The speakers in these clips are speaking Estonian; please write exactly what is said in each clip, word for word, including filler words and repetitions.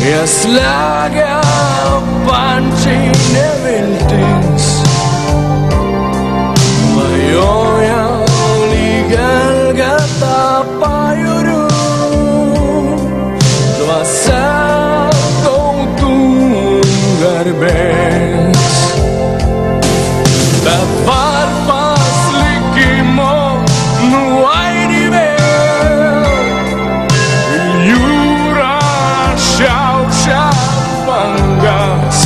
Ja slegia pačiai neviltis, klajoja lyg elgeta pajūriu, dvasia tautų garbės. Bet varpas likimo nuaidi vėl, jūra šiaušia bangas.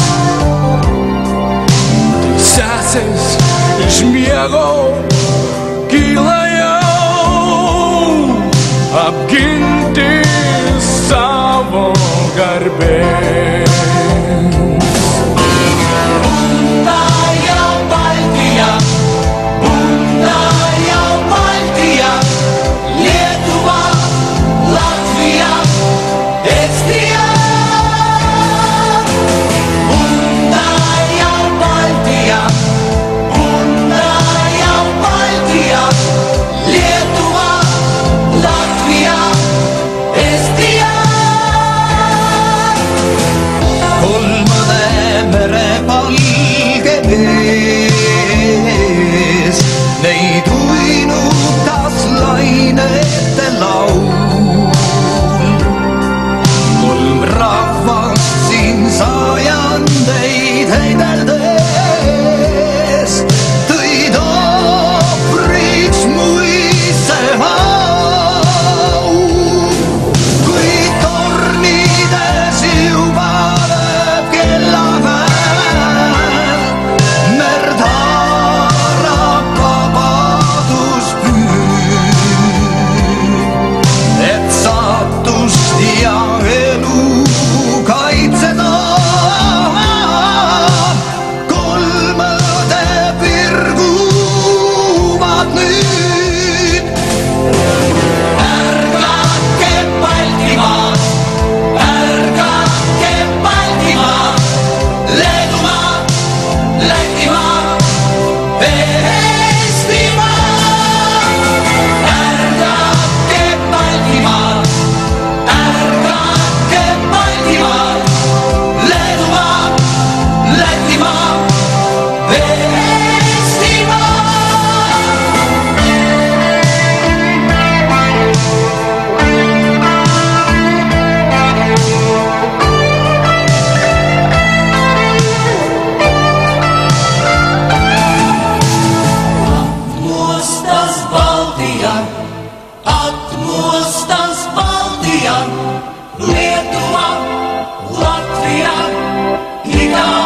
Teisėsis iš miego kyla jau apginti savo garbės. Neid uinutas lainete laul, kolm rahvast siin sajandeid heideldes tõid ohvriks muise hau, kuid tornides juba lööb kellapäev, merd ja elu kaitseda. Kolmõde virguvad nüüd. Ärgake Baltimaad, ärgake Baltimaad, Leedumaa, Lätimaa, Eestimaa. Ärgake Baltimaad, atmostas Baltija, Lietuva, Latvija, Igaunija.